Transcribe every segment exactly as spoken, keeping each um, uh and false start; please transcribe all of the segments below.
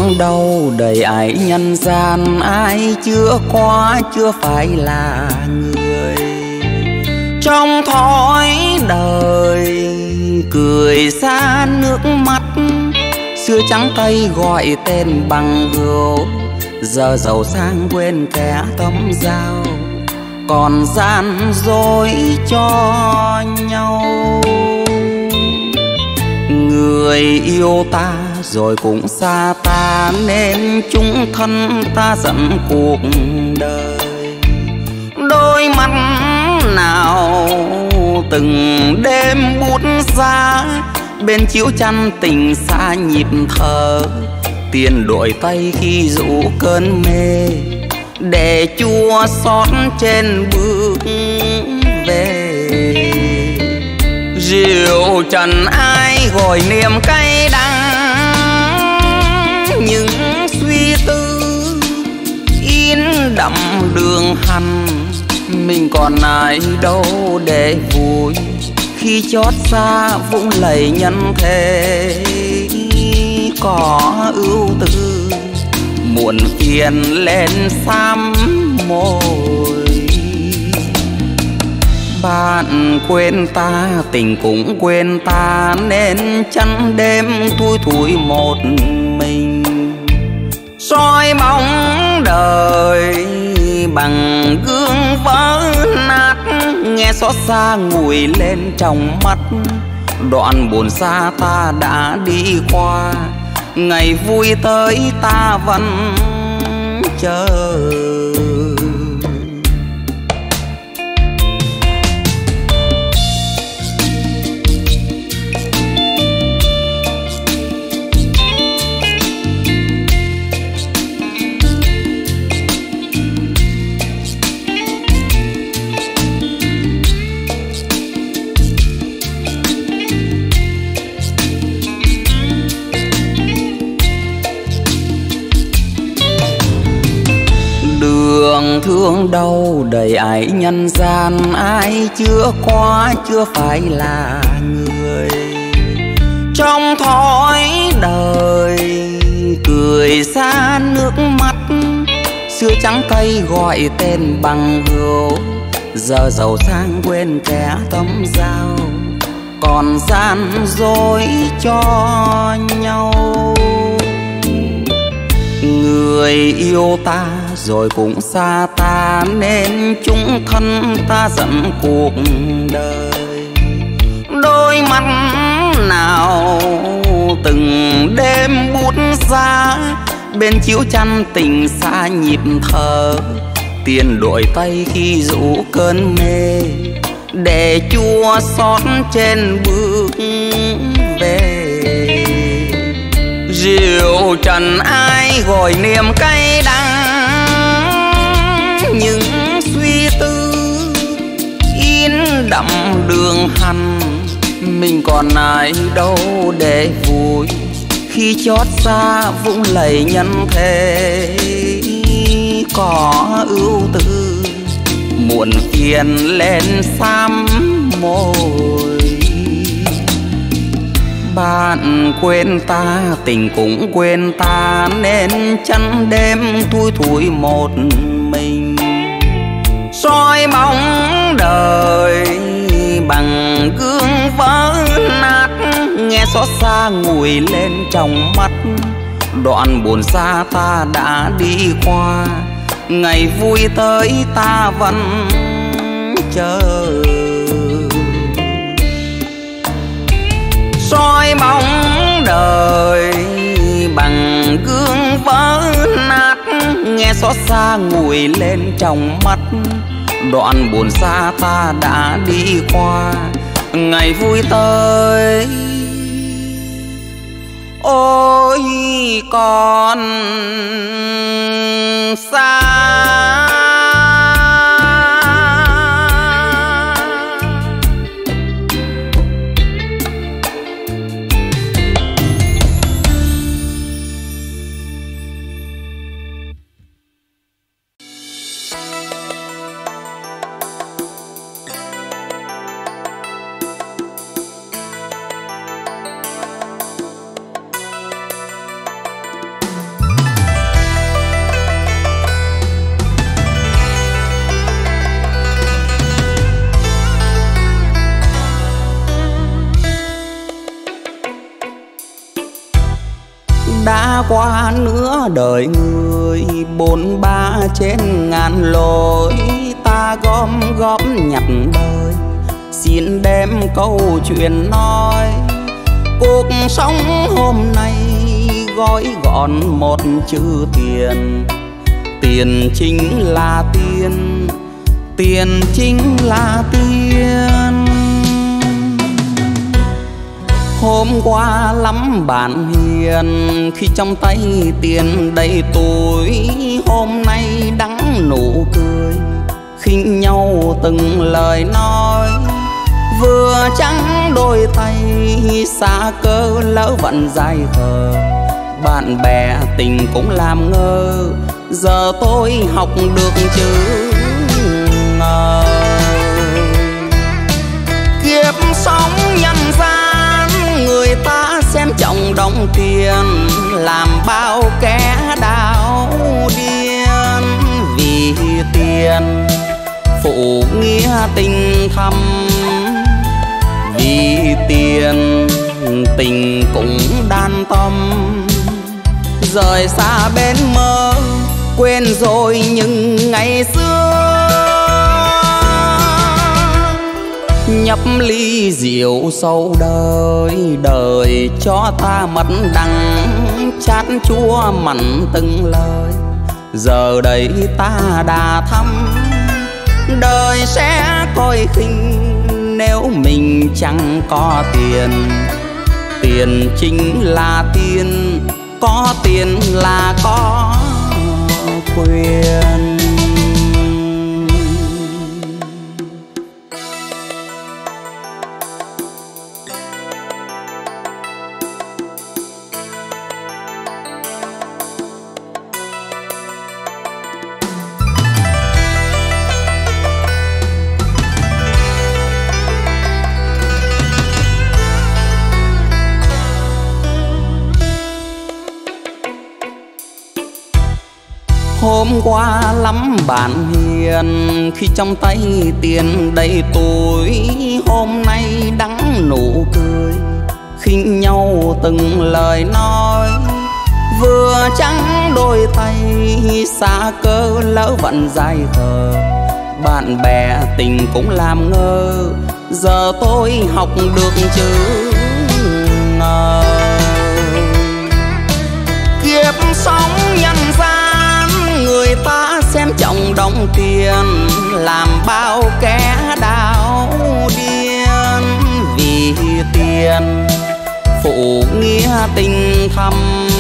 thương đau đầy ải nhân gian, ai chưa qua chưa phải là người. Trong thói đời cười xa nước mắt, xưa trắng tay gọi tên bằng hữu, giờ giàu sang quên kẻ tâm giao, còn gian dối cho nhau. Người yêu ta rồi cũng xa ta, nên chung thân ta dẫn cuộc đời. Đôi mắt nào từng đêm bút giá, bên chiếu chăn tình xa nhịp thở, tiền đổi tay khi rủ cơn mê, để chua xót trên bước về. Rượu trần ai gọi niềm cay đắng, những suy tư in đậm đường hằn. Mình còn ai đâu để vui, khi chót xa vũng lầy nhân thế. Có ưu tư muộn phiền lên xăm môi. Bạn quên ta, tình cũng quên ta, nên chăn đêm thui thủi một mình. Soi bóng đời bằng gương vỡ nát, nghe xót xa ngùi lên trong mắt. Đoạn buồn xa ta đã đi qua, ngày vui tới ta vẫn chờ. Đường thương đau đầy ải nhân gian, ai chưa qua chưa phải là người. Trong thói đời cười xa nước mắt, xưa trắng tay gọi tên bằng hữu, giờ giàu sang quên kẻ tâm giao, còn gian dối cho nhau. Người yêu ta rồi cũng xa ta, nên chung thân ta dẫn cuộc đời. Đôi mắt nào từng đêm bút giá, bên chiếu chăn tình xa nhịp thở, tiền đổi tay khi rủ cơn mê, để chua xót trên bước về. Rượu trần ai gọi niềm cay đắng, những suy tư in đậm đường hằn. Mình còn ai đâu để vui, khi chót xa vũng lầy nhân thế. Có ưu tư muộn phiền lên xăm môi. Bạn quên ta, tình cũng quên ta, nên chăn đêm thui thủi một mình. Soi bóng đời bằng gương vỡ nát, nghe xót xa ngùi lên trong mắt. Đoạn buồn xa ta đã đi qua, ngày vui tới ta vẫn chờ. Soi bóng đời bằng gương vỡ nát, nghe xót xa ngùi lên trong mắt. Đoạn buồn xa ta đã đi qua, ngày vui tới ôi còn xa. đã qua nửa đời người, bốn ba trên ngàn lối ta gom góp nhặt đời. Xin đem câu chuyện nói cuộc sống hôm nay gói gọn một chữ tiền. Tiền chính là tiền, tiền chính là tiền. Hôm qua lắm bạn hiền khi trong tay tiền đầy túi, hôm nay đắng nụ cười khinh nhau từng lời nói. Vừa trắng đôi tay xa cơ lỡ vận dài khờ, bạn bè tình cũng làm ngơ, giờ tôi học được chữ ngờ. Kiếp sống nhân gian người ta xem trọng đồng tiền, làm bao kẻ đảo điên vì tiền. Phụ nghĩa tình thầm vì tiền, tình cũng đan tâm. Rời xa bên mơ quên rồi những ngày xưa, nhấp ly rượu sâu đời. Đời cho ta mật đắng chát chua mặn từng lời, giờ đây ta đã thăm. Đời sẽ coi khinh nếu mình chẳng có tiền. Tiền chính là tiền, có tiền là có quyền. Hôm qua lắm bạn hiền khi trong tay tiền đầy túi, hôm nay đắng nụ cười khinh nhau từng lời nói. Vừa trắng đôi tay xa cơ lỡ vận dài khờ, bạn bè tình cũng làm ngơ, giờ tôi học được chữ ngờ. Kiếp sống nhân gian người ta xem trọng đồng tiền, làm bao kẻ đảo điên vì tiền. Phụ nghĩa tình thầm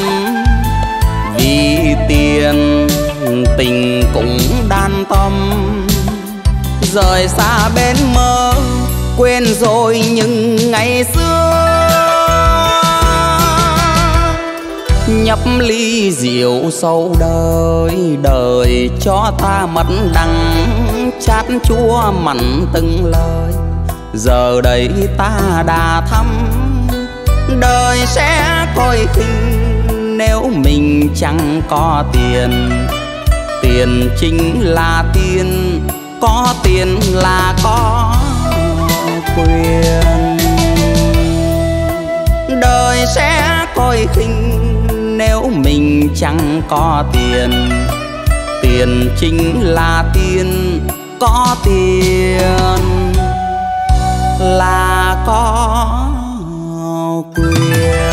vì tiền, tình cũng đan tâm. Rời xa bên mơ quên rồi những ngày xưa, nhấp ly rượu sâu đời. Đời cho ta mật đắng chát chua mặn từng lời, giờ đây ta đã thăm. Đời sẽ coi khinh nếu mình chẳng có tiền. Tiền chính là tiền, có tiền là có quyền. Đời sẽ coi khinh nếu mình chẳng có tiền. Tiền chính là tiền, có tiền là có quyền.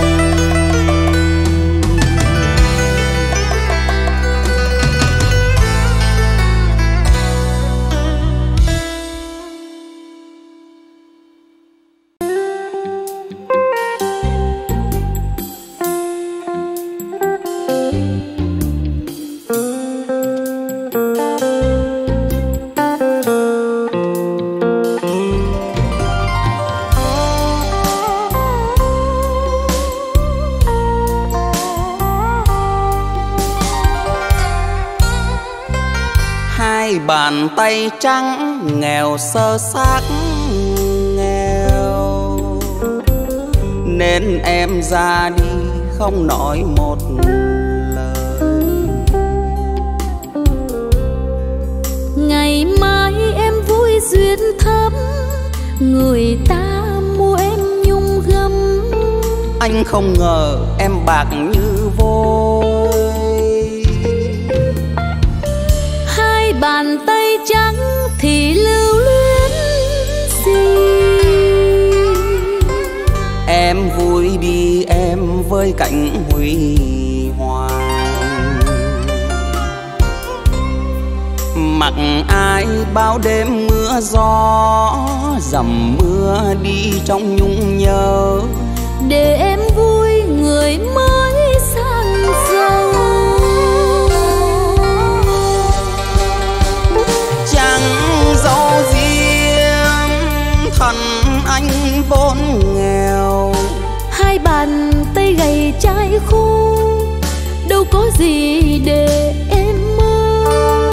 Bàn tay trắng nghèo sơ xác nghèo, nên em ra đi không nói một lời. Ngày mai em vui duyên thắm, người ta mua em nhung gấm. anh không ngờ em bạc như vôi. Hai bàn tay trắng thì lưu luyến gì. Em vui đi em với cảnh huy hoàng, mặc ai bao đêm mưa gió, dầm mưa đi trong nhung nhớ. Để em vui người mới sang giàu. Chẳng giàu riêng thân anh vốn nghèo. Hai bàn tay gầy trái khô, đâu có gì để em mơ.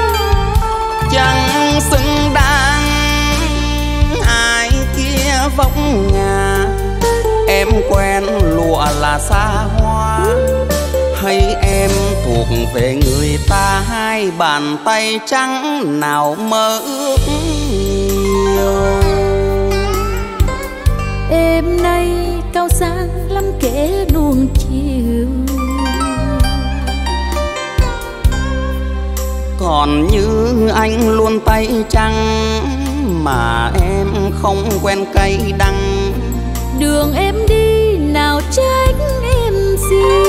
Chẳng xứng đáng ai kia vóc ngà. Em quen lụa là xa hoa, hay em thuộc về người ta. Hai bàn tay trắng nào mơ ước nhiều. Em nay cao sang lắm kẻ nuông chiều. Còn như anh luôn tay trắng, mà em không quen cay đắng. Đường em đi nào trách em gì.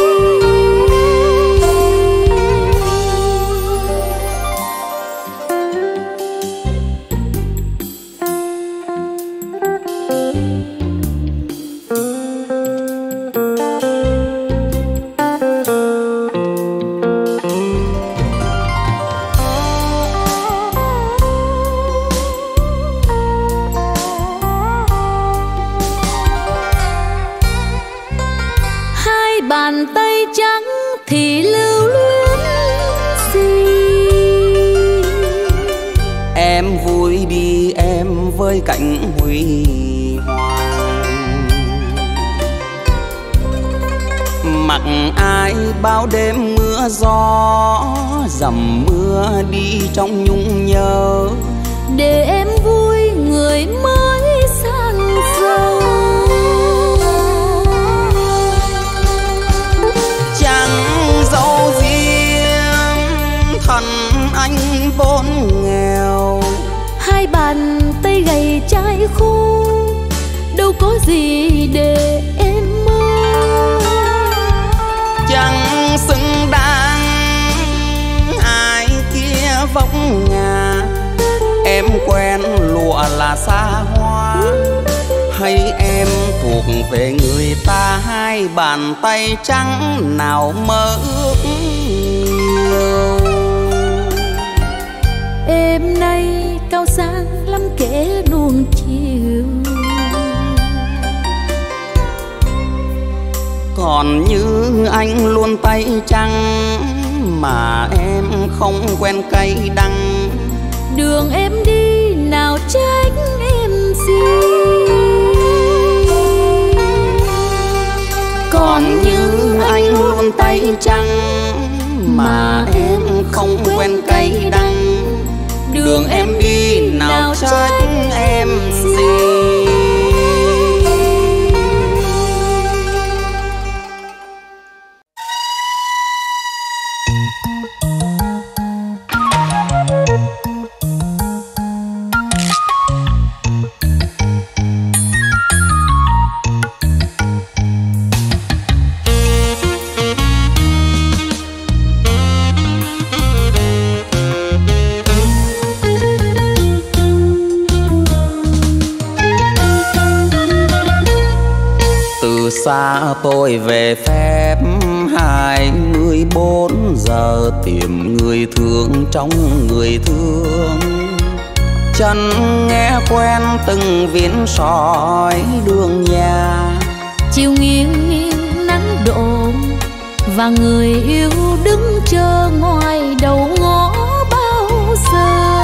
Bàn tay trắng thì lưu luyến gì. Em vui đi em với cảnh huy hoàng, mặc ai bao đêm mưa gió, dầm mưa đi trong nhung nhớ. Để em vui người mới sang giàu. Giàu riêng thân anh vốn nghèo. Hai bàn tay gầy trái khô, đâu có gì để em mơ. Chẳng xứng đáng ai kia vóc ngà. Em quen lụa là xa hoa, hay em thuộc về người ta. Hai bàn tay trắng nào mơ ước nhiều. Em nay cao sang lắm kẻ nuông chiều. Còn như anh luôn tay trắng, mà em không quen cay đắng. Đường em đi nào trách em gì. Còn như anh luôn tay trắng, mà em không quen cay đắng. Đường em đi nào trách em gì. Xa tôi về phép hai mươi bốn giờ, tìm người thương trong người thương. Chân nghe quen từng viên sỏi đường nhà. Chiều nghiêng nghiêng nắng đổ, và người yêu đứng chờ ngoài đầu ngõ bao giờ.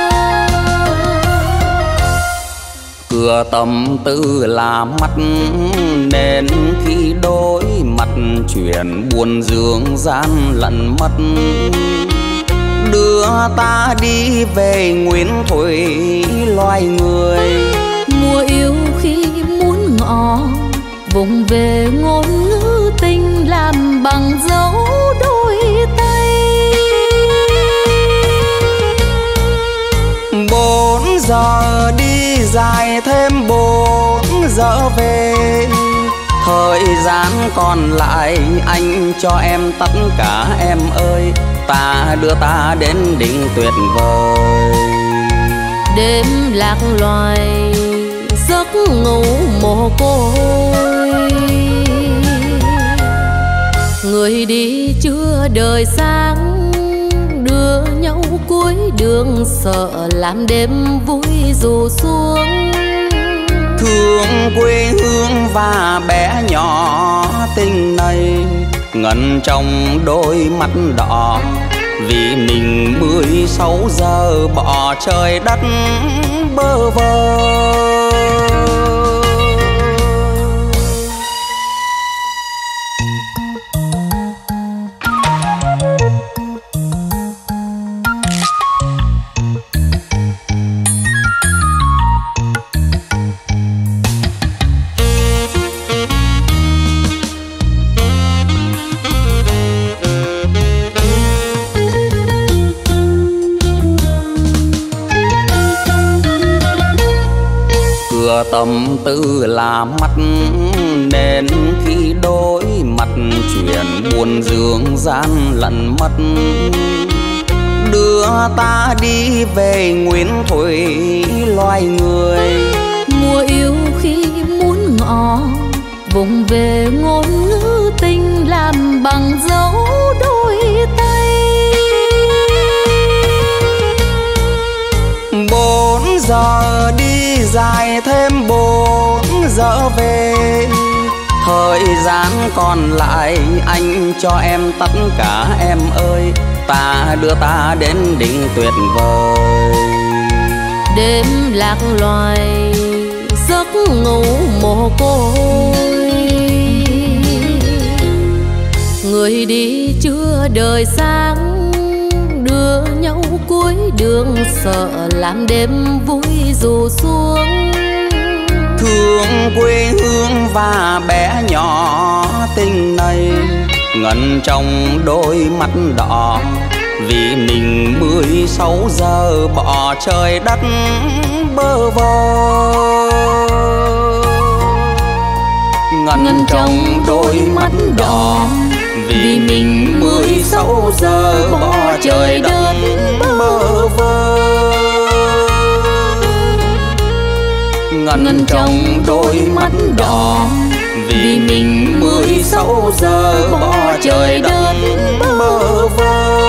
Cửa tâm tư là mắt, nên khi đối mặt chuyện buồn dương gian lận mất. Đưa ta đi về nguyên thủy loài người. Mùa yêu khi muốn ngỏ, vùng về ngôn ngữ tình làm bằng dấu đôi tay. Bốn giờ đi dài thêm bốn giờ về, thời gian còn lại anh cho em tất cả em ơi, ta đưa ta đến đỉnh tuyệt vời. Đêm lạc loài giấc ngủ mồ côi, người đi chưa đời sáng, đưa nhau cuối đường sợ làm đêm vui dù xuống. Thương quê hương và bé nhỏ tình này ngẩn trong đôi mắt đỏ, vì mình mười sáu giờ bỏ trời đất bơ vơ. Tâm tư là mắt nên khi đối mặt chuyện buồn dương gian lận mất, đưa ta đi về nguyên thủy loài người. Mùa yêu khi muốn ngỏ vùng về ngôn ngữ tình làm bằng dấu đôi tay. Bốn giờ đi dài thêm bốn giờ về, thời gian còn lại anh cho em tất cả em ơi, ta đưa ta đến đỉnh tuyệt vời. Đêm lạc loài giấc ngủ mồ côi, người đi chưa đời sáng, đưa nhau cuối đường sợ làm đêm vui dù xuống. Thương quê hương và bé nhỏ tình này ngẩn trong đôi mắt đỏ, vì mình mười sáu giờ bỏ trời đất bơ vơ. Ngẩn, ngẩn trong đôi mắt đỏ, vì mình mười sáu giờ bỏ trời đất bơ vơ. Ngẩn, ngẩn trong đôi mắt đỏ, vì mình mười sáu giờ bỏ trời đất bơ vơ.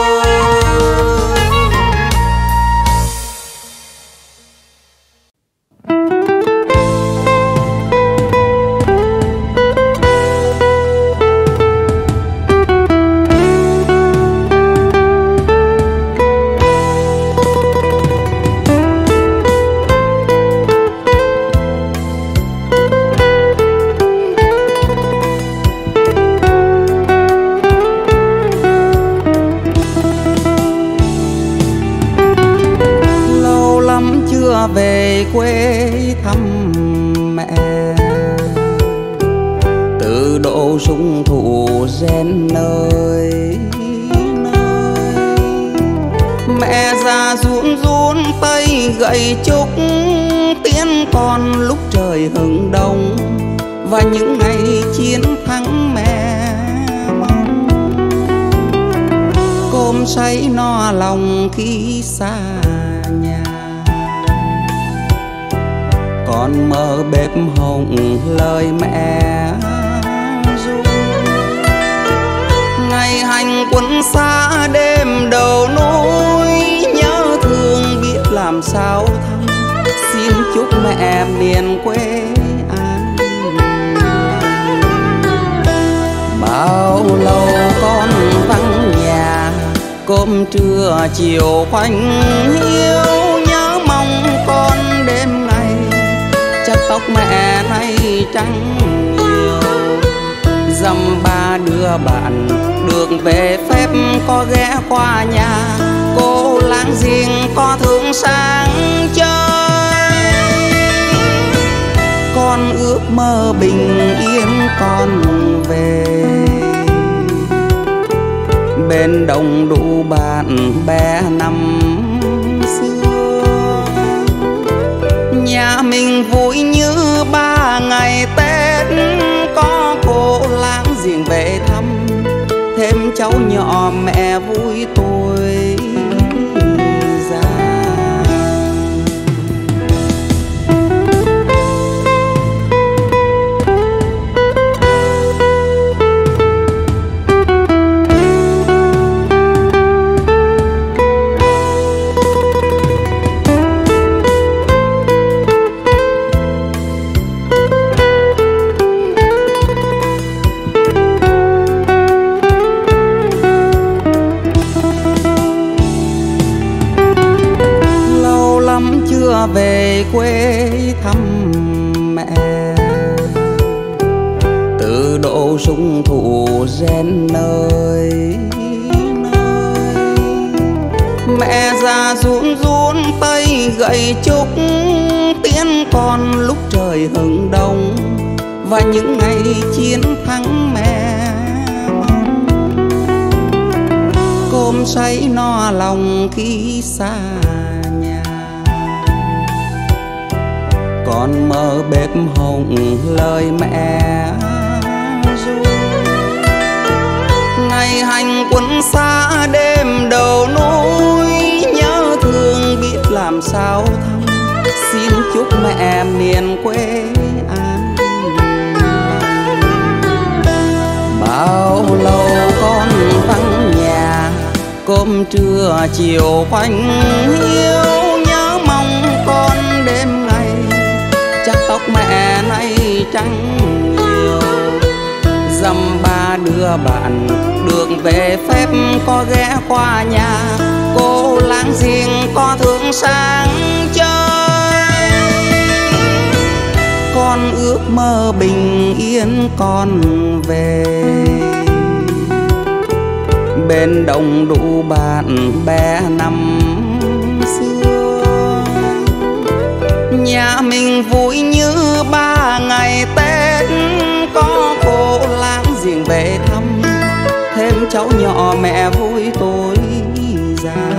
Về quê thăm mẹ, từ độ sung thủ rèn nơi nơi, mẹ già run run tay gậy trúc tiễn con lúc trời hừng đông, và những ngày chiến thắng mẹ mong cơm say no lòng khi xa nhà. Con mơ bếp hồng lời mẹ ru, ngày hành quân xa đêm đầu núi, nhớ thương biết làm sao thăm, xin chúc mẹ miền quê an lành. Bao lâu con vắng nhà, cơm trưa chiều quanh hiu, nhớ mong con đêm ngày chắc tóc mẹ nay trắng nhiều. Dăm ba đứa bạn đường về phép có ghé qua nhà, cô láng giềng có thương sang chơi. Con ước mơ bình yên còn về. Bên đồng đủ bạn bè năm xưa, nhà mình vui như ba ngày Tết. Có cô láng giềng về thăm, thêm cháu nhỏ mẹ vui tuổi già. Về quê thăm mẹ, từ độ sung thủ rèn nơi nơi. Mẹ già run run tay gậy trúc tiễn con lúc trời hừng đông, và những ngày chiến thắng mẹ mong. Cơm say no lòng khi xa, con mơ bếp hồng lời mẹ ru. Ngày hành quân xa đêm đầu núi, nhớ thương biết làm sao thăm. Xin chúc mẹ miền quê an lành. Bao lâu con vắng nhà, cơm trưa chiều quanh hiu. Nhớ mong con đêm ngày, chắc tóc mẹ nay trắng nhiều. Dăm ba đứa bạn được về phép, có ghé qua nhà cô láng giềng có thương sang chơi. Con ước mơ bình yên còn về, bên đồng đủ bạn bè năm xưa. Nhà mình vui như ba ngày Tết, có cô láng giềng về thăm, thêm cháu nhỏ mẹ vui tuổi già.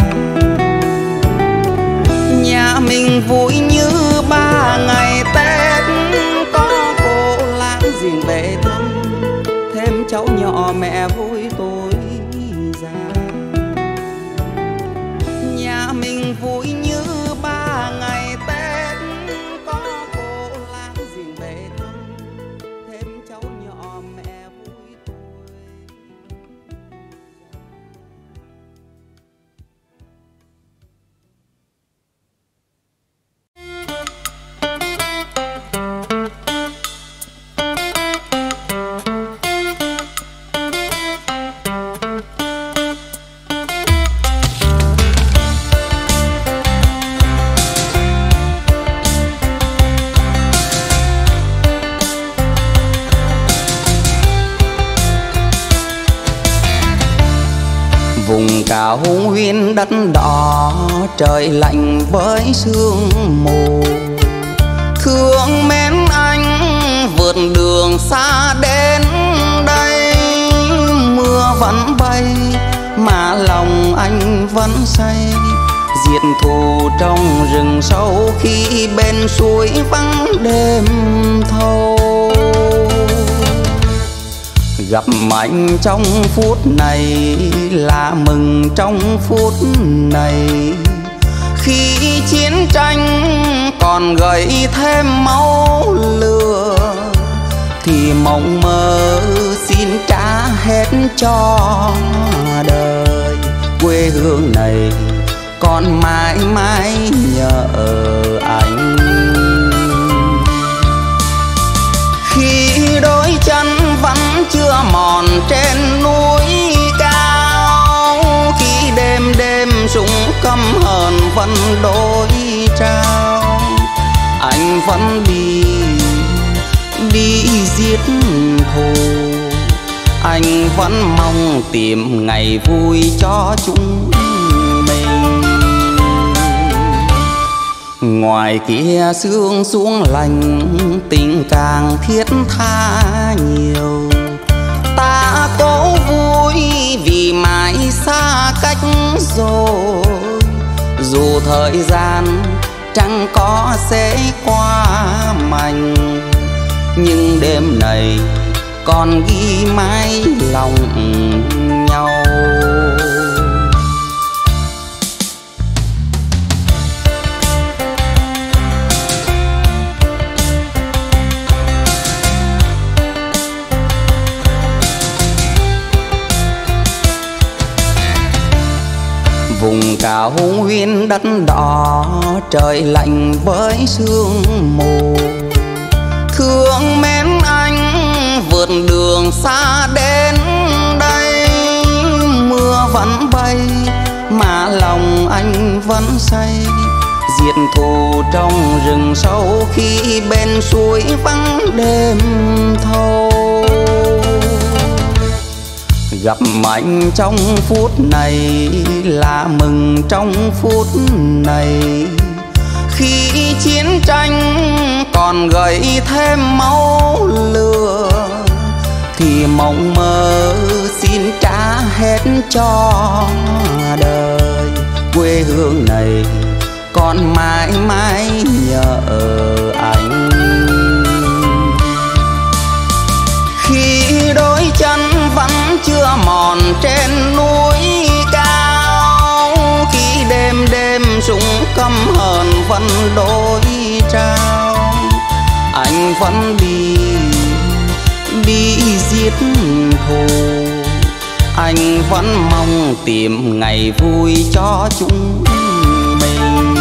Nhà mình vui như ba ngày Tết, có cô láng giềng về thăm, thêm cháu nhỏ mẹ vui tuổi già. Nhà mình vui như ba ngày Tết, có cô láng giềng về thăm, thêm cháu nhỏ mẹ vui tuổi. Vùng cao nguyên đất đỏ, trời lạnh với sương mù. Thương mến anh vượt đường xa đến đây. Mưa vẫn bay mà lòng anh vẫn say. Diệt thù trong rừng sâu khi bên suối vắng đêm thâu. Gặp anh trong phút này là mừng trong phút này. Khi chiến tranh còn gợi thêm máu lửa, thì mộng mơ xin trả hết cho đời. Quê hương này còn mãi mãi nhờ anh. Khi đôi chân vẫn chưa mòn trên núi cao, khi đêm đêm súng căm hờn vẫn đối trao, anh vẫn đi đi giết thù. Anh vẫn mong tìm ngày vui cho chúng mình. Ngoài kia sương xuống lành, tình càng thiết tha nhiều. Ta cố vui vì mãi xa cách rồi, dù thời gian chẳng có sẽ qua mạnh, nhưng đêm này còn ghi mãi lòng nhau. Vùng cao nguyên đất đỏ, trời lạnh với sương mù. Thương mến anh vượt đường xa đến đây, mưa vẫn bay mà lòng anh vẫn say. Diệt thù trong rừng sâu khi bên suối vắng đêm thâu. Gặp anh trong phút này là mừng trong phút này, khi chiến tranh còn gợi thêm máu lửa, thì mộng mơ xin trả hết cho đời. Quê hương này còn mãi mãi nhờ anh. Khi đôi chân vẫn chưa mòn trên núi cao, khi đêm đêm súng căm hờn vẫn đối trao, anh vẫn đi đi giết thù. Anh vẫn mong tìm ngày vui cho chúng mình.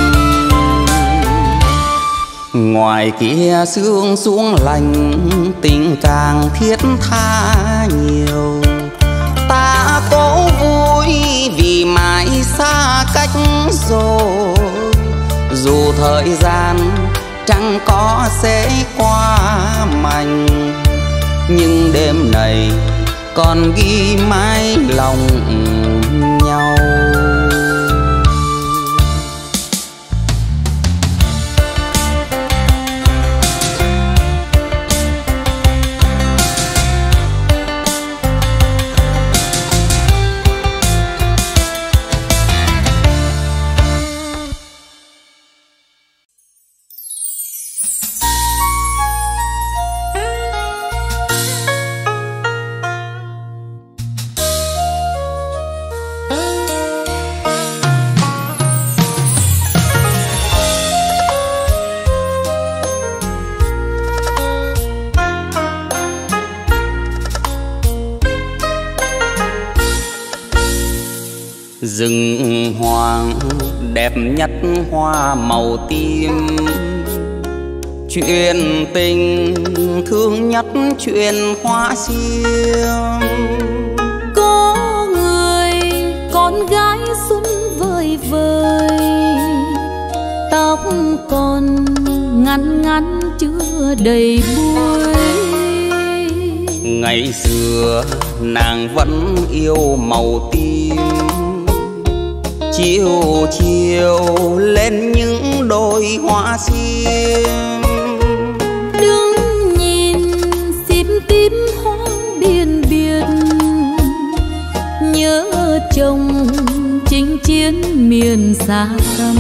Ngoài kia sương xuống lành, tình càng thiết tha nhiều. Ta cố vui vì mãi xa cách rồi, dù thời gian chẳng có sẽ qua mạnh, nhưng đêm này còn ghi mãi lòng nhau. Rừng hoàng đẹp nhất hoa màu tím, chuyện tình thương nhất chuyện hoa xiêm. Có người con gái xuân vời vời, tóc còn ngắn ngắn chưa đầy bụi. Ngày xưa nàng vẫn yêu màu tím, chiều chiều lên những đôi hoa xiêm. Đứng nhìn xím tím hoang biên biệt, nhớ chồng chinh chiến miền xa xăm.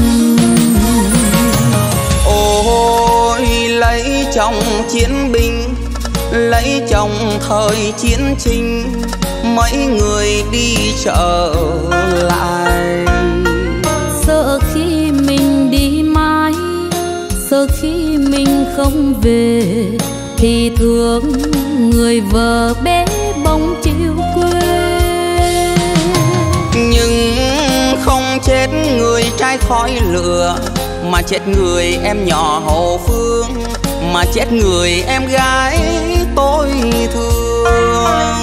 Ôi lấy chồng chiến binh, lấy chồng thời chiến tranh, mấy người đi trở lại. Sợ khi mình đi mãi, sợ khi mình không về, thì thương người vợ bé bóng chiều quê. Nhưng không chết người trai khói lửa, mà chết người em nhỏ hậu phương, mà chết người em gái tôi thương.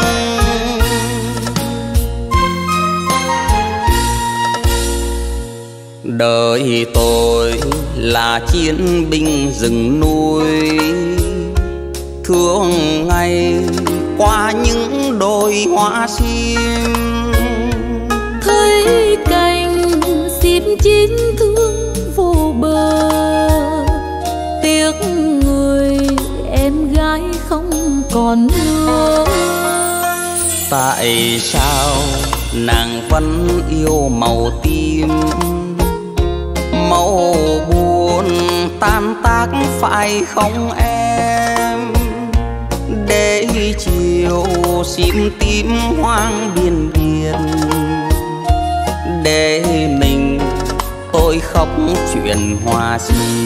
Đời tôi là chiến binh rừng núi, thương ngày qua những đôi hoa sim. Thấy cành sim chín thương vô bờ, còn nữa. Tại sao nàng vẫn yêu màu tím, màu buồn tan tác phải không em? Để chiều sim tím hoang biên biển, để mình tôi khóc chuyện hoa sim.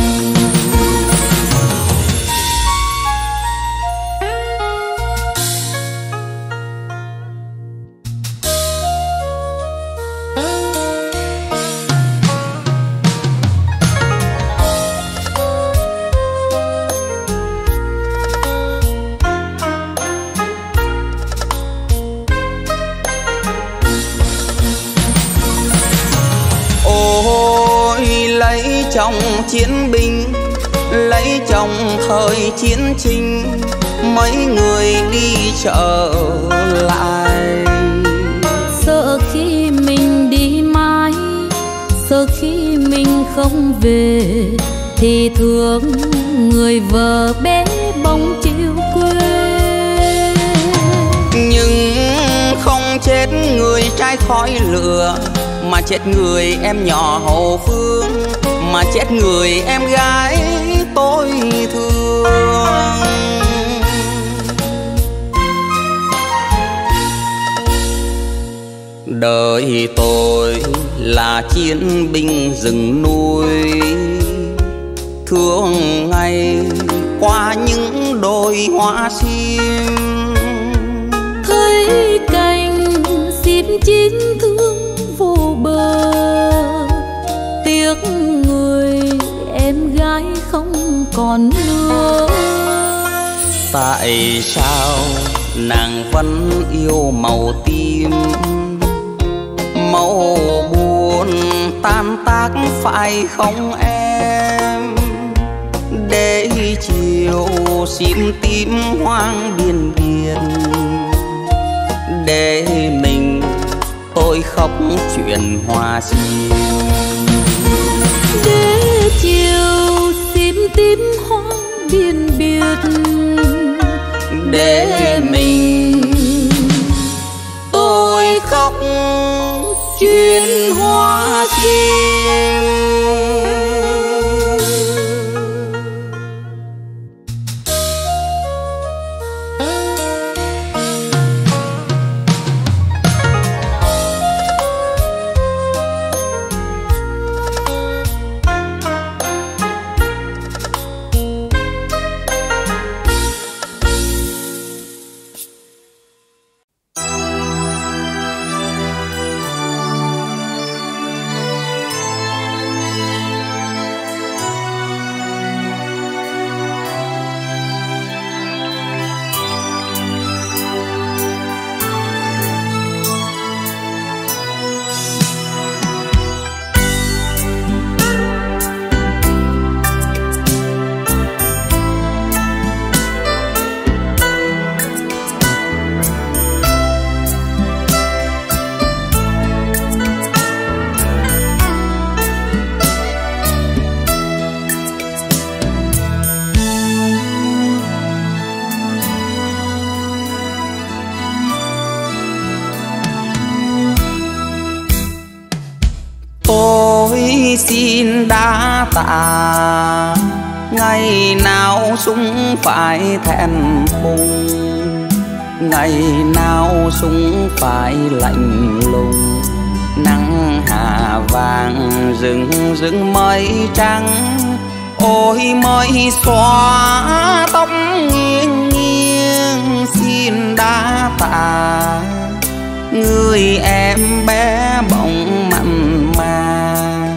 Chồng chiến binh lấy chồng thời chiến tranh, mấy người đi trở lại. Sợ khi mình đi mãi, sợ khi mình không về, thì thương người vợ bé bóng chiều quê. Nhưng không chết người trai khói lửa, mà chết người em nhỏ hậu phương, mà chết người em gái tôi thương. Đời tôi là chiến binh rừng núi, thương ngày qua những đồi hoa sim. Thấy cành sim chín thương vô bờ, tiếc người em gái không còn nữa. Tại sao nàng vẫn yêu màu tím, màu buồn tan tác phải không em? Để chiều sim tím hoang biên biển, để mình tôi khóc chuyện hoa sim. Để chiều sim tím hoang biên biệt, để mình tôi khóc chuyện hoa sim. Xin đa tạ, ngày nào súng phải thẹn thùng, ngày nào súng phải lạnh lùng. Nắng hạ vàng rừng rừng mây trắng, ôi mây xóa tóc nghiêng nghiêng. Xin đa tạ người em bé bỗng mặn mà,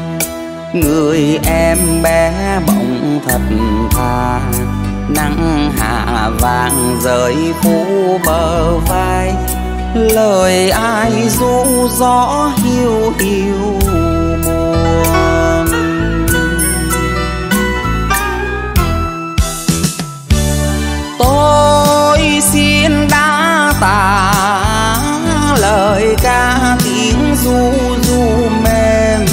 người em bé bỗng thật thà. Nắng hạ vàng rơi phủ bờ vai, lời ai ru gió hiu hiu buồn. Tôi xin đa tạ lời ca tiếng ru ru mềm,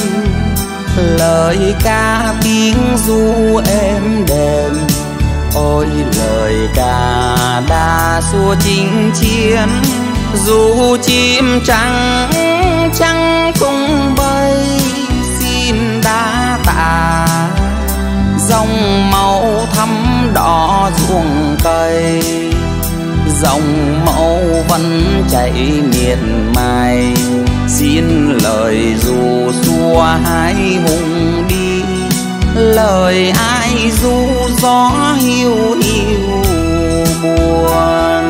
lời ca tiếng ru êm đềm. Ôi lời lời ca đa xua chinh chiến. Dù chim trắng trắng tung bay xin đa tạ, dòng màu thắm đỏ ruộng cây, dòng màu vẫn chảy miệt mài. Xin lời dù xua hai hùng đi, lời ai ru gió hiu hiu buồn.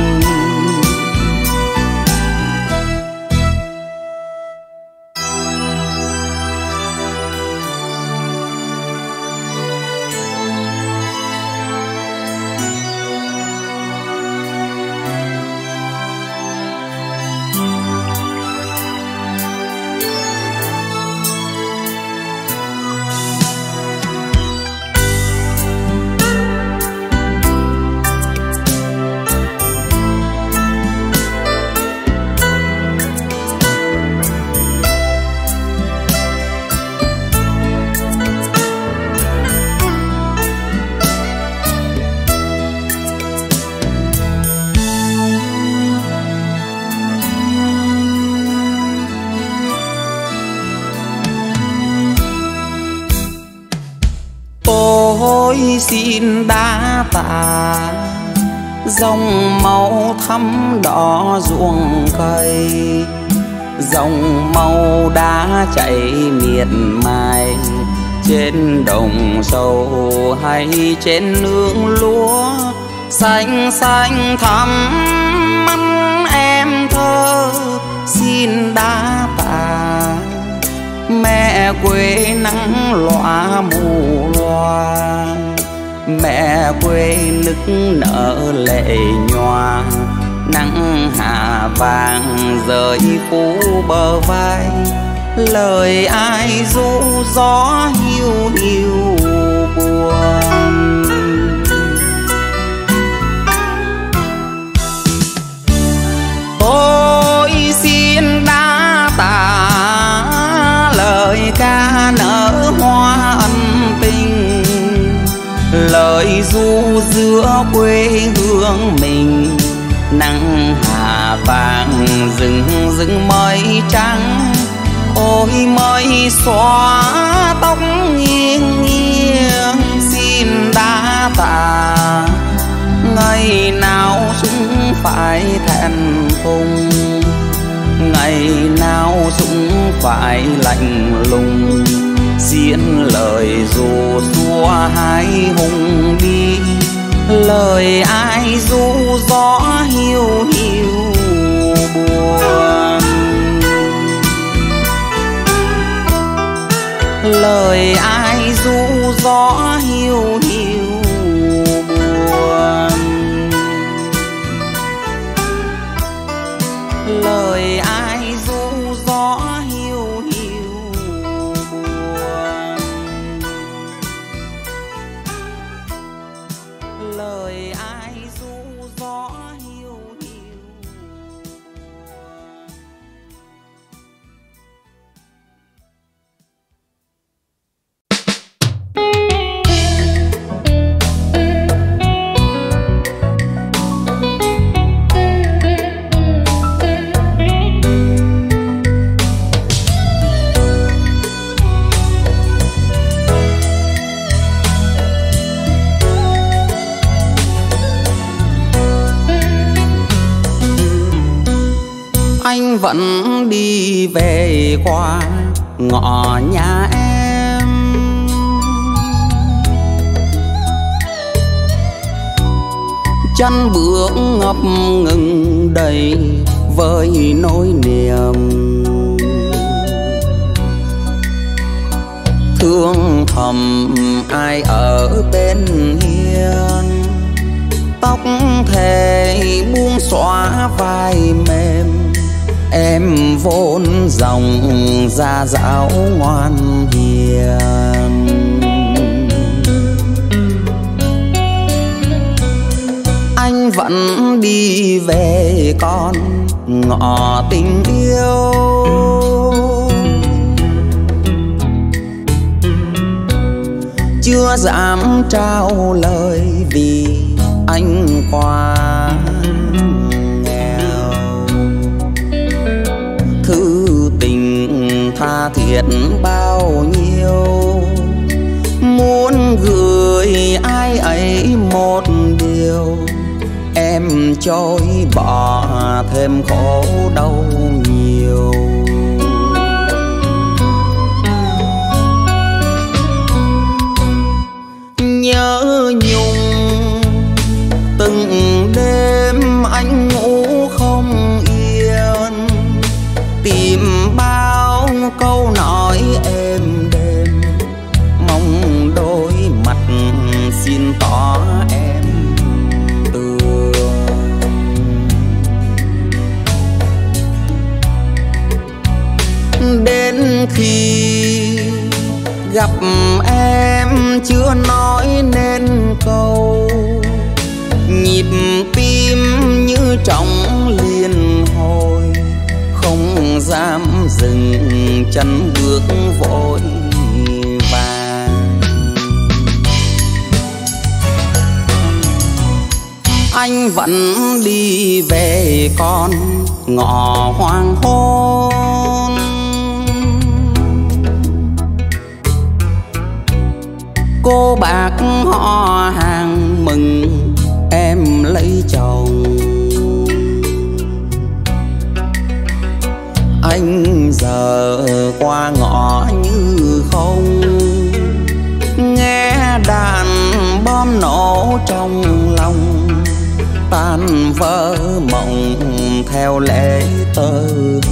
Tôi xin đa tạ, dòng màu thắm đỏ ruộng cây, dòng màu đã chảy miệt mài. Trên đồng sầu hay trên nương lúa, xanh xanh thắm mắt em thơ xin đa tạ. Mẹ quê nắng lóa mù loa, mẹ quê nức nở lệ nhòa. Nắng hạ vàng rơi phủ bờ vai, lời ai ru gió hiu hiu buồn. Tôi xin đa tạ, lời ca nở hoa ân tình, lời ru giữa quê hương mình. Nắng hạ vàng rừng rừng mây trắng, ôi mây xóa tóc nghiêng nghiêng xin đa tạ. Ngày nào súng phải thẹn thùng, ngày nào súng phải lạnh lùng. Diễn lời dù xua hai hùng đi, lời ai ru gió hiu hiu buồn. Lời ai ru gió hiu hiu buồn. Lời ai ru gió hiu hiu buồn. Lời ai ru gió hiu hiu. Anh vẫn đi về qua ngõ nhà em, chân bước ngập ngừng đầy với nỗi niềm. Thương thầm ai ở bên hiên, tóc thề buông xõa vai mềm. Em vốn dòng ra dạo ngoan hiền, anh vẫn đi về con ngõ tình yêu. Chưa dám trao lời vì anh quá nghèo. Thứ tình tha thiết bao nhiêu, muốn gửi ai ấy một điều, em trôi bỏ thêm khổ đau nhiều. Nhớ nhung từng đêm anh ngủ không yên, tìm bao câu nói êm đềm, mong đôi mặt xin tỏ em tường. Đến khi gặp em chưa nói nên câu, nhịp tim như trống liên hồi, không dám dừng chân bước vội vàng. Anh vẫn đi về con ngõ hoàng hôn, cô bác họ hàng mừng em lấy chồng. Anh giờ qua ngõ như không, nghe đàn bom nổ trong lòng, tan vỡ mộng theo lễ tơ.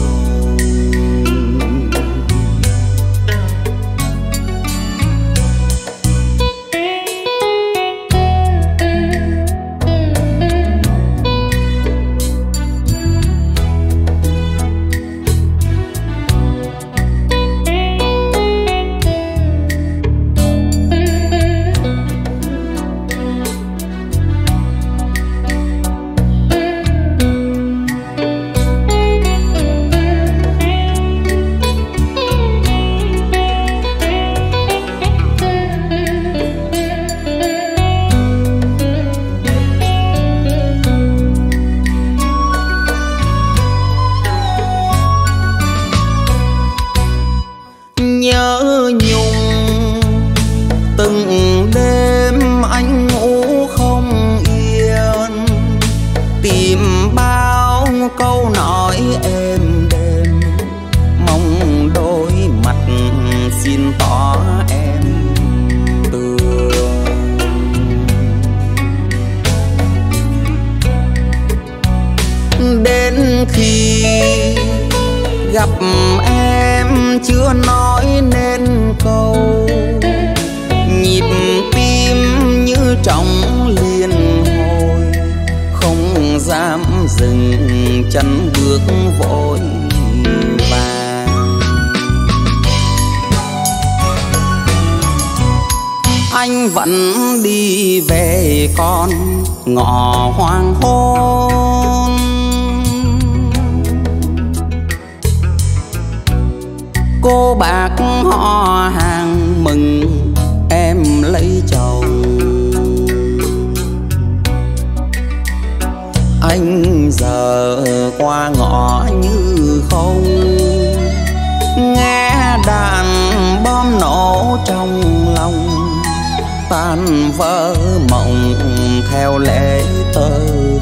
Nhớ nhung từng đêm anh ngủ không yên, tìm bao câu nói êm đềm, mong đôi mặt xin tỏ em tường. Đến khi gặp em chưa nói nên câu, nhịp tim như trống liên hồi, không dám dừng chân bước vội vàng. Anh vẫn đi về con ngõ hoàng hôn, cô bác họ hàng mừng em lấy chồng. Anh giờ qua ngõ như không, nghe đàn bom nổ trong lòng, tan vỡ mộng theo lễ tơ.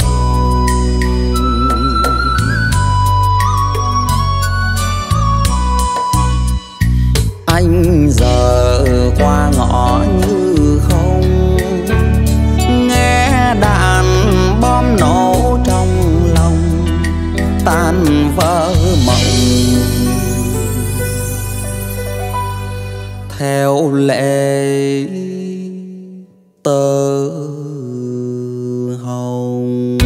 Anh giờ qua ngõ như không, nghe đàn bom nổ trong lòng, tan vỡ mộng theo lễ tơ hồng.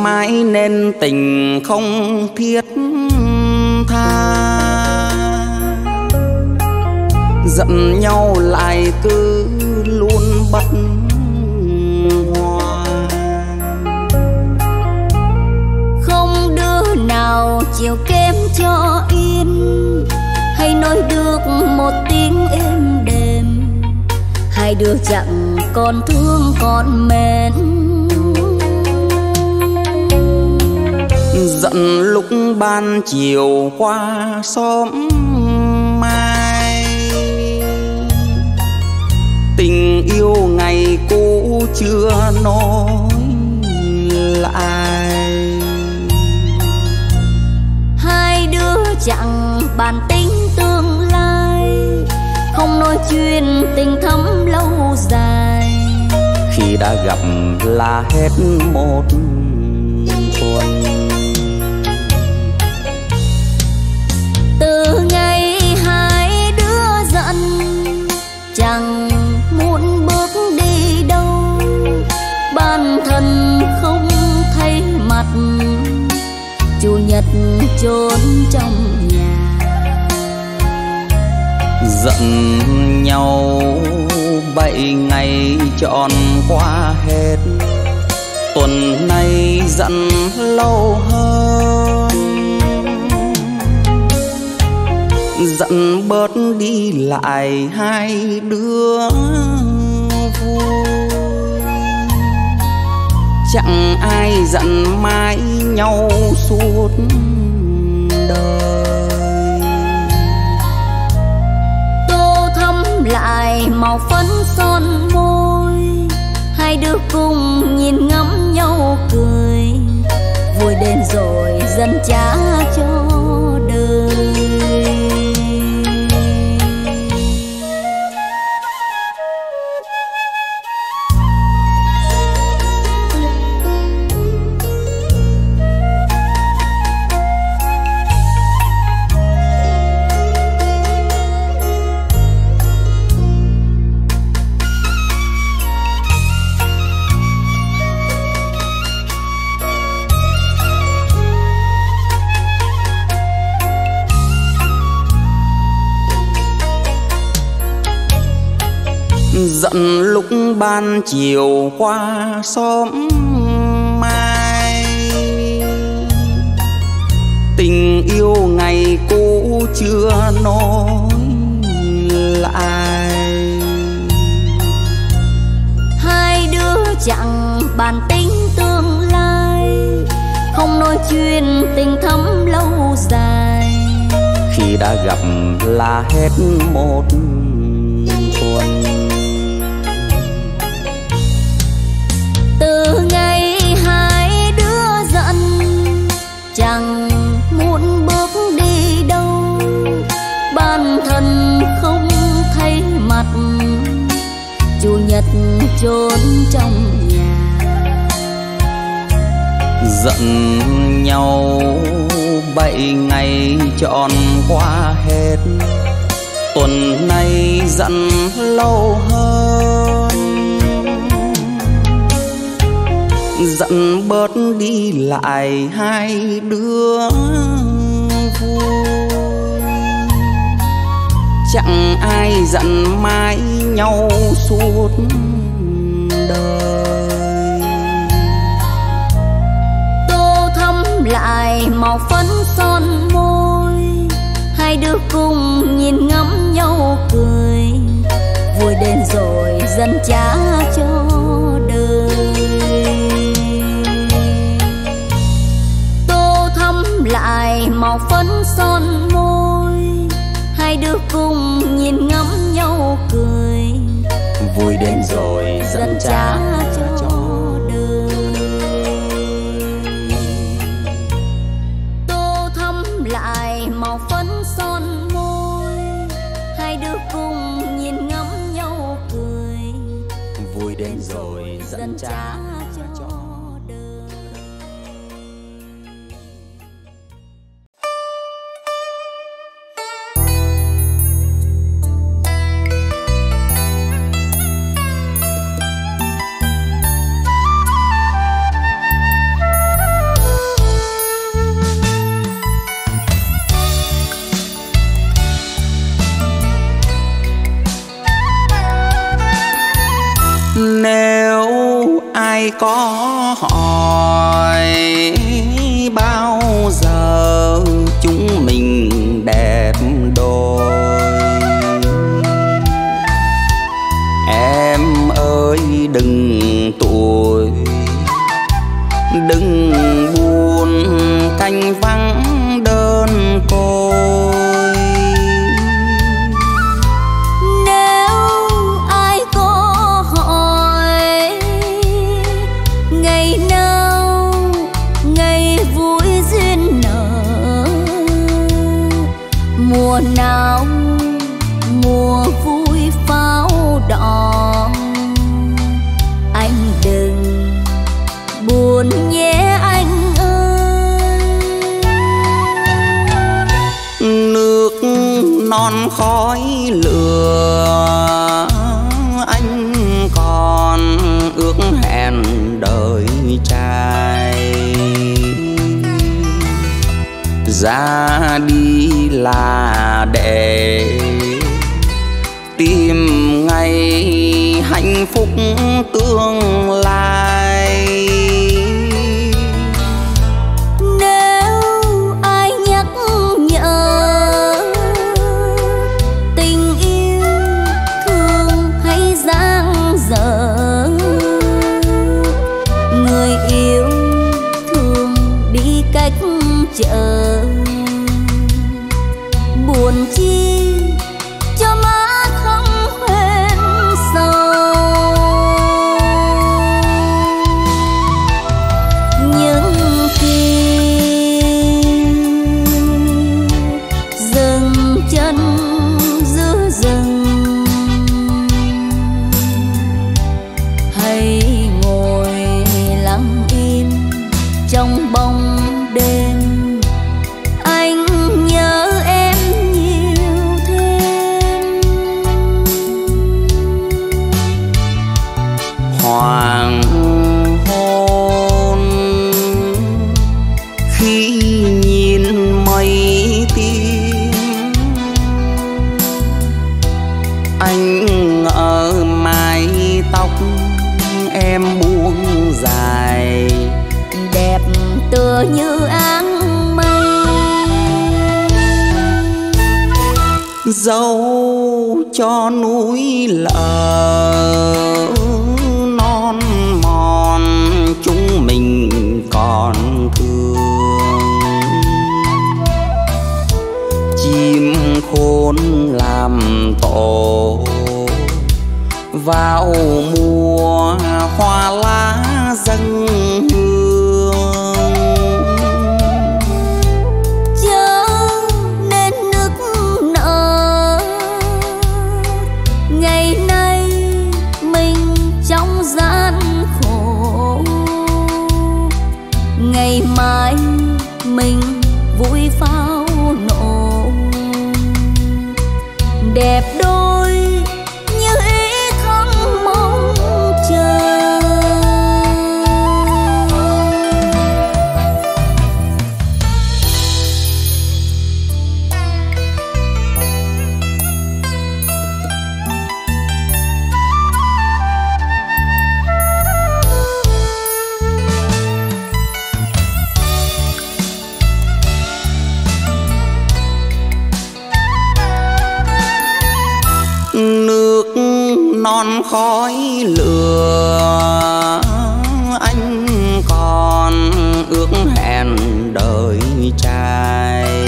mãi nên tình không thiết tha. Giận nhau lại cứ luôn bất hòa, không đứa nào chịu kém cho yên, hay nói được một tiếng êm đềm. Hai đứa chẳng còn thương còn mến. Giận lúc ban chiều qua xóm mai, tình yêu ngày cũ chưa nói lại. Hai đứa chẳng bàn tính tương lai, không nói chuyện tình thắm lâu dài. Khi đã gặp là hết một tuần. Từ ngày hai đứa giận chẳng muốn bước đi đâu, bản thân không thấy mặt, chủ nhật trốn trong nhà. Giận nhau bảy ngày trọn qua hết, tuần nay giận lâu hơn. Giận bớt đi lại hai đứa vui, chẳng ai giận mãi nhau suốt đời. Tô thắm lại màu phấn son môi, hai đứa cùng nhìn ngắm nhau cười, vui đến rồi dần trả cho đời. Giận lúc ban chiều qua xóm mai, tình yêu ngày cũ chưa nói lại. Hai đứa chẳng bàn tính tương lai, không nói chuyện tình thắm lâu dài. Khi đã gặp là hết một tuần. Từ ngày hai đứa giận chẳng muốn bước đi đâu, bản thân không thấy mặt, chủ nhật trốn trong nhà. Giận nhau bảy ngày trọn qua hết, tuần nay giận lâu hơn. Giận bớt đi lại hai đứa vui, chẳng ai giận mãi nhau suốt đời. Tô thắm lại màu phấn son môi, hai đứa cùng nhìn ngắm nhau cười, vui đến rồi dần trả cho đời. Tô thắm lại màu phấn son môi, hai đứa cùng nhìn ngắm nhau cười, vui đến rồi dần trả cho đời. Tô thắm lại màu phấn son môi, hai đứa cùng nhìn ngắm nhau cười, vui đến rồi dần trả cho đời. ai có hỏi bao giờ chúng mình đẹp đôi. Em ơi đừng tuổi, đừng buồn canh vắng đơn côi. Nếu ai có hỏi ngày nào ngày vui duyên nở, mùa nào mùa vui pháo đỏ, anh đừng buồn nhé anh ơi. Nước non khói lửa anh còn ước hẹn đời trai. Ra đi là để tìm ngày hạnh phúc tương lai. Nếu ai nhắc nhở tình yêu thương hay dang dở, người yêu thương đi cách chợ, buồn chi cho má không quên sầu. Những khi dừng chân giữa rừng, hay ngồi lặng im trong bóng đêm, anh nhớ em nhiều thêm. Hoàng hôn khi nhìn mây tím, anh ngỡ mái tóc em buông dài, Đẹp tựa như áng mây, dẫu cho núi lở non mòn chúng mình còn thương. Chim khôn làm tổ vào mùa hoa lá dâng hương. chớ nên nức nở, ngày nay mình trong gian khổ, ngày mai mình vui pháo nổ. Đẹp đôi như ý không mong chờ. Nước non khói lửa anh còn ước hẹn đời trai.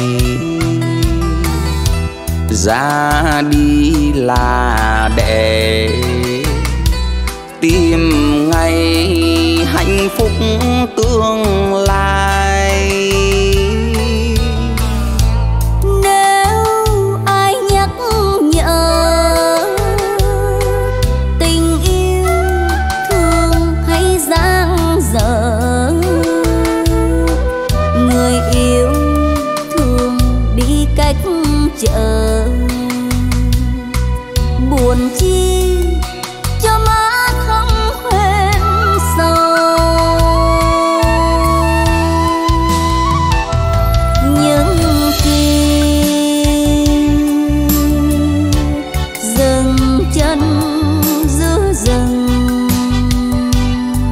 Ra đi là để tìm ngày hạnh phúc tương lai. Nếu ai nhắc nhở tình yêu thương hay dang dở, người yêu thương đi cách chợ, buồn chi cho má không quên sầu. Những khi dừng chân giữa rừng,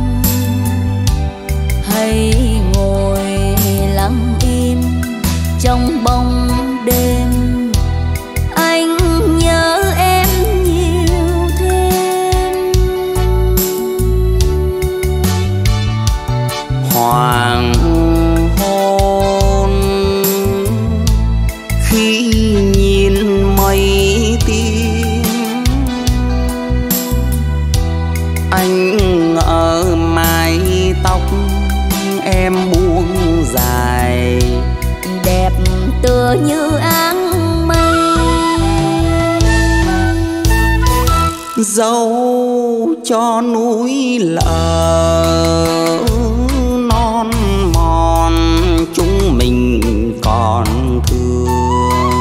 dẫu cho núi lở non mòn chúng mình còn thương.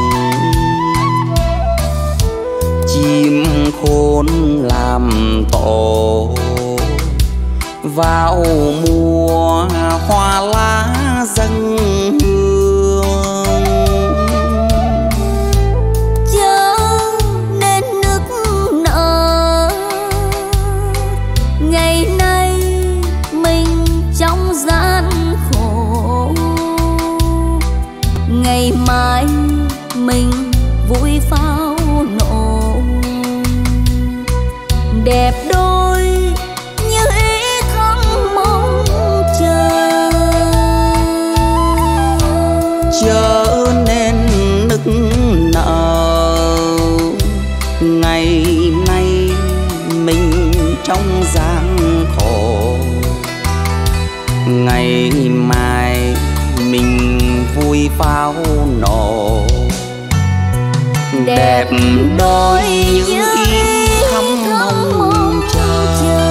Chim khôn làm tổ vào mùa hoa lá dâng hương. Chớ nên nức nở, ngày nay mình trong gian khổ, ngày mai mình vui pháo nổ. Đẹp đôi như ý không mong chờ, chớ nên nức nở, ngày nay mình trong gian khổ, ngày mai mình vui pháo nổ. Đẹp đôi như ý thắm mong chờ.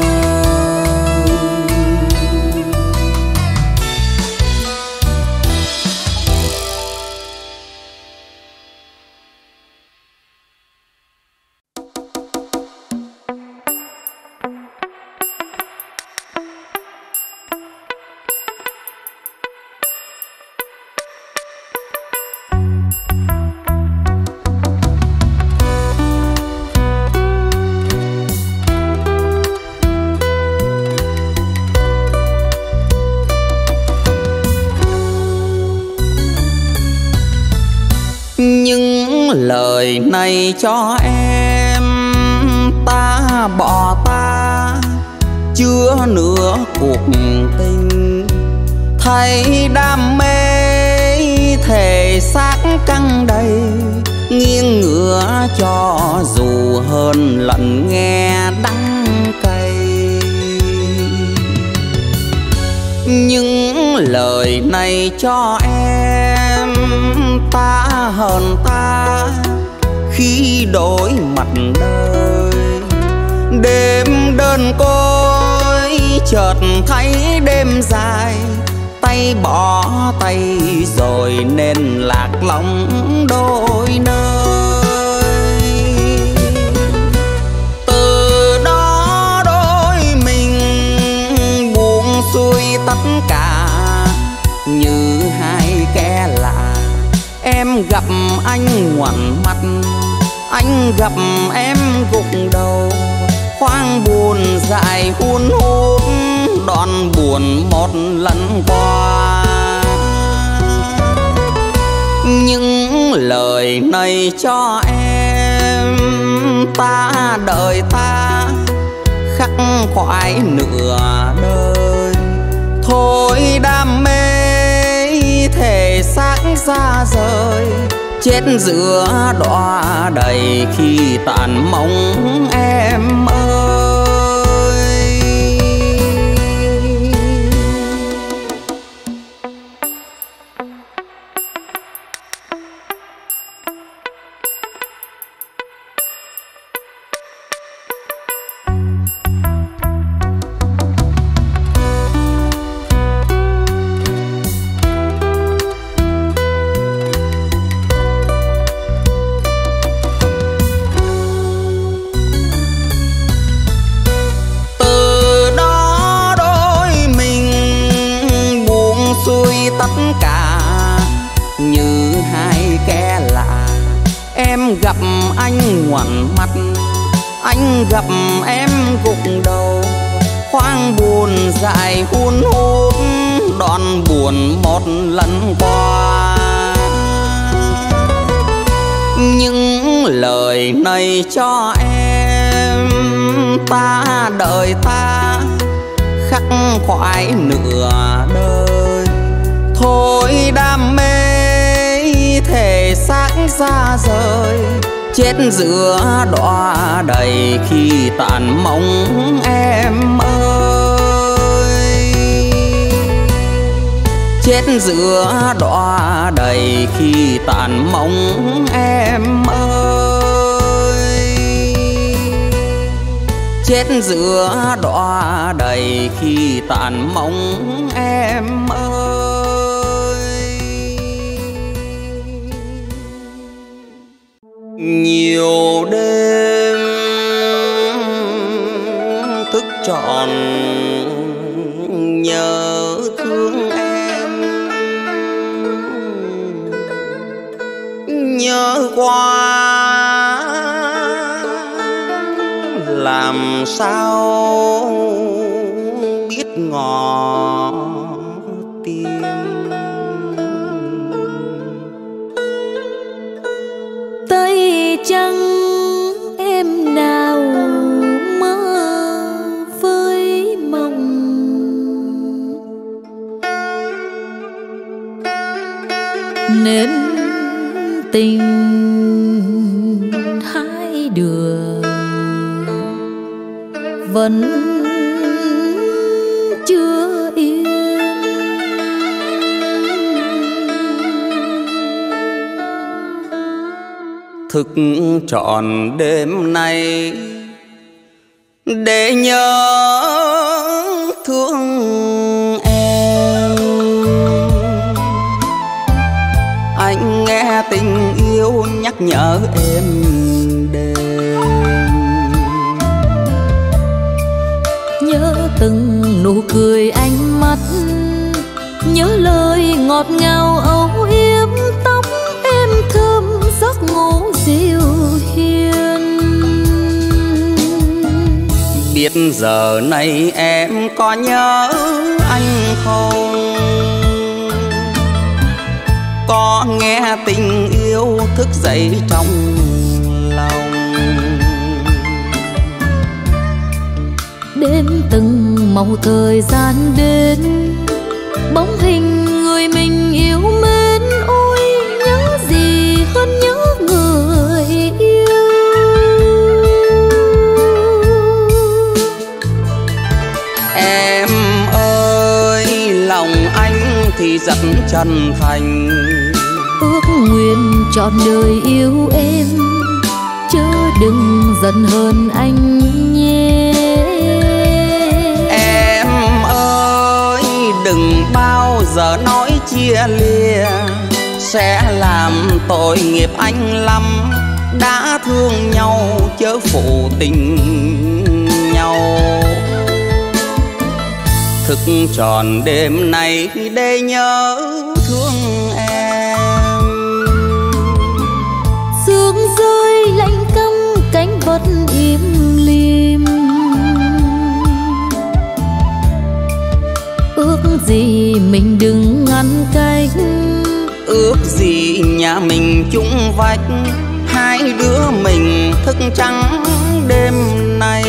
Những lời này cho em, ta bỏ ta chưa nửa cuộc tình. Thấy đam mê thể xác căng đầy, nghiêng ngửa cho dù hơn lận nghe đắng cay. Những lời này cho em, ta hơn ta khi đổi mặt đời. Đêm đơn côi chợt thấy đêm dài, tay bỏ tay rồi nên lạc lòng đôi nơi. Từ đó đôi mình buông xuôi tất cả như hai kẻ lạ. Em gặp anh ngoảnh mặt, anh gặp em gục đầu. Khoang buồn dài hun hút, đòn buồn một lần qua. Những lời này cho em, ta đợi ta khắc khoải nửa đời. Thôi đam mê thể xác ra rời, chết giữa đọa đầy khi tàn mong em ơi. Tất cả như hai kẻ lạ. Em gặp anh ngoảnh mặt, anh gặp em gục đầu. Khoang buồn dài hun hút, đòn buồn một lần qua. Những lời này cho em, ta đợi ta khắc khoải nửa đời. Thôi đam mê thể xác ra rời, chết giữa đọa đầy khi tàn mong em ơi. Chết giữa đọa đầy khi tàn mong em ơi. chết giữa đọa đầy khi tàn mong em ơi. Nhiều đêm thức trọn nhớ thương em, nhớ qua làm sao biết ngỏ tim. Tay trắng em nào mơ với mộng, nên tình hai đường vẫn chưa yên. Thức trọn đêm nay để nhớ thương em. Anh nghe tình yêu nhắc nhở em đêm, nhớ từng nụ cười ánh mắt, nhớ lời ngọt ngào âu yếm tóc em thơm giấc ngủ dịu hiền. biết giờ này em có nhớ anh không, có nghe tình yêu thức dậy trong lòng. Đêm từng màu thời gian đến, bóng hình người mình yêu mến, ôi nhớ gì hơn nhớ người yêu. Em ơi lòng anh thì rất chân thành, ước nguyện trọn đời yêu em, chớ đừng giận hơn anh nhé. Em ơi đừng bao giờ nói chia lìa, sẽ làm tội nghiệp anh lắm. Đã thương nhau chớ phụ tình nhau, thức tròn đêm nay để nhớ thương em. Sương rơi lạnh căm cánh vật im lìm, ước gì mình đừng ngăn cách, ước gì nhà mình chung vách, hai đứa mình thức trắng đêm nay.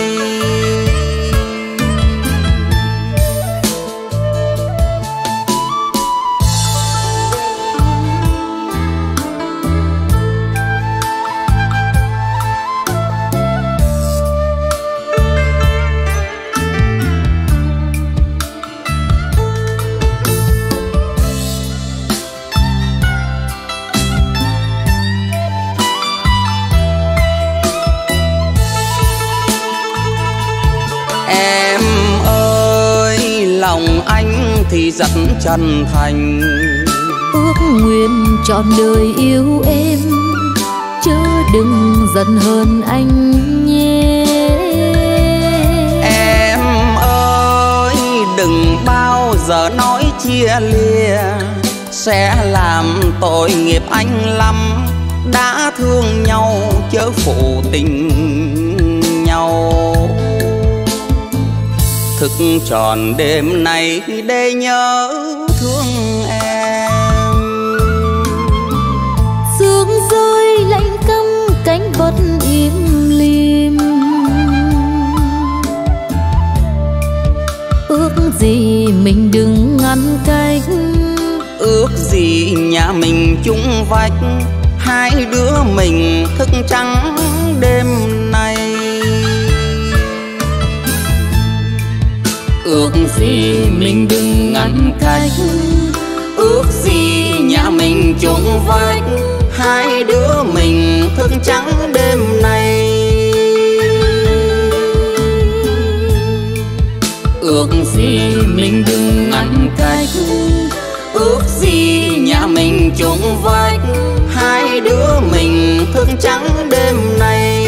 Lòng anh thì rất chân thành, ước nguyện trọn đời yêu em, chớ đừng giận hơn anh nhé. Em ơi đừng bao giờ nói chia lìa, sẽ làm tội nghiệp anh lắm. Đã thương nhau chớ phụ tình nhau, thức tròn đêm nay để nhớ thương em. Sương rơi lạnh căm cánh vật im lìm, ước gì mình đừng ngăn cách, ước gì nhà mình chung vách, hai đứa mình thức trắng đêm nay. Ước gì mình đừng ngăn cách, ước gì nhà mình chung vách, hai đứa mình thức trắng đêm nay. ước gì mình đừng ngăn cách, ước gì nhà mình chung vách, hai đứa mình thức trắng đêm nay.